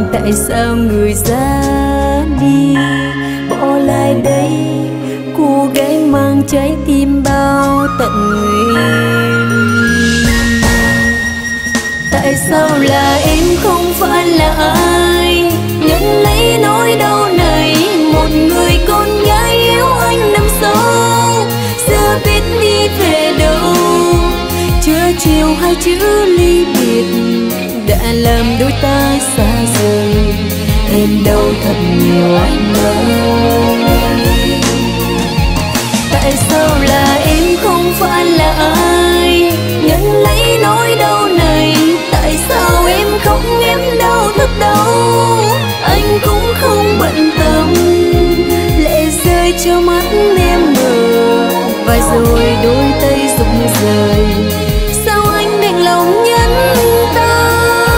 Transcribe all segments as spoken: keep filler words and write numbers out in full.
tại sao người ra đi, bỏ lại đây cô gái mang trái tim bao tận nguyện. Tại sao là em không phải là ai nhận lấy nỗi đau này, một người con gái yêu anh năm sau giờ biết đi về đâu. Chưa chiều hai chữ ly biệt đã làm đôi ta xa rời, em đâu thật nhiều anh ơi. Tại sao là em không phải là ai nhận lấy nỗi đau này, tại sao em khóc em đau thật đau, anh cũng không bận tâm. Lệ rơi cho mắt em mờ, và rồi đôi tay rụng rời, sao anh đành lòng nhẫn tâm.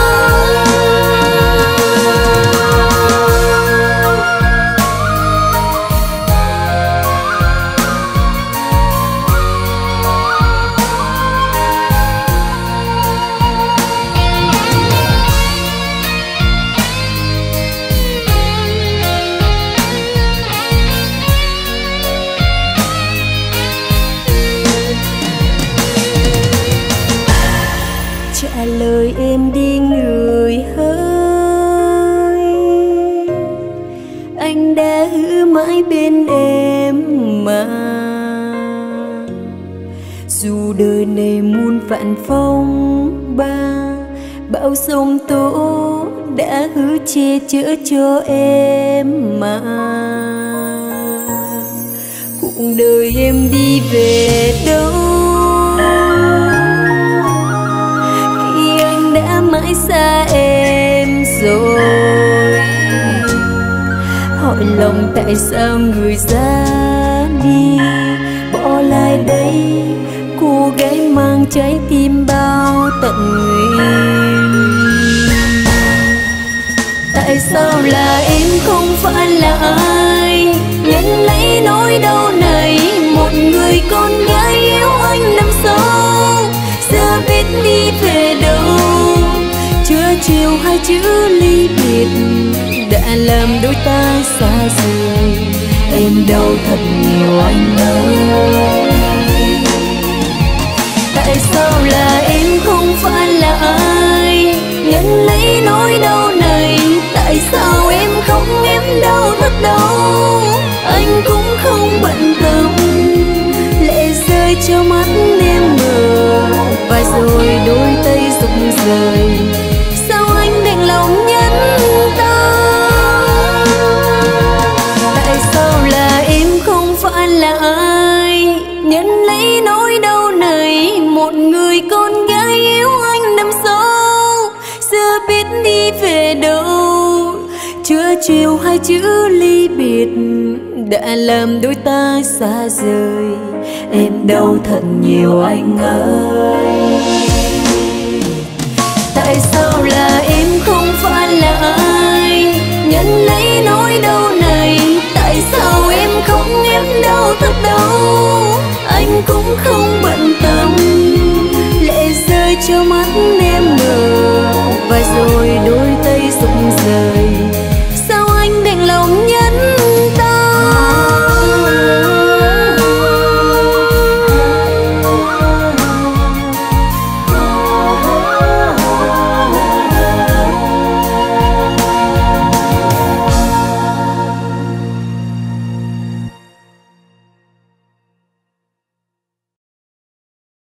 Trả lời em đi người ơi, anh đã hứa mãi bên em mà. Dù đời này muôn vạn phong ba, bão sông tố đã hứa che chở cho em mà. Cuộc đời em đi về đâu mãi xa em rồi. Hỏi lòng tại sao người ra đi, bỏ lại đây cô gái mang trái tim bao tận nguyện. Tại sao là em không phải là ai nhận lấy nỗi đau này, một người con gái yêu anh năm sau giờ biết đi về đâu. Chưa chiều hai chữ ly biệt đã làm đôi ta xa rời, em đâu thật nhiều anh ơi. Tại sao là em không phải là ai nhận lấy nỗi đau này, tại sao em khóc em đau thật đau, anh cũng không bận tâm. Lệ rơi cho mắt em mờ, và rồi đôi tay rụng rời, sao anh đành lòng nhẫn tâm. Tại sao là em không phải là ai nhận lấy nỗi đau này, một người con gái yêu anh năm sau giờ biết đi về đâu. Chưa chiều hai chữ ly biệt đã làm đôi ta xa rời, em đâu thật nhiều anh ơi. Tại sao là em không phải là ai nhận lấy nỗi đau này, tại sao em khóc em đau thật đau, anh cũng không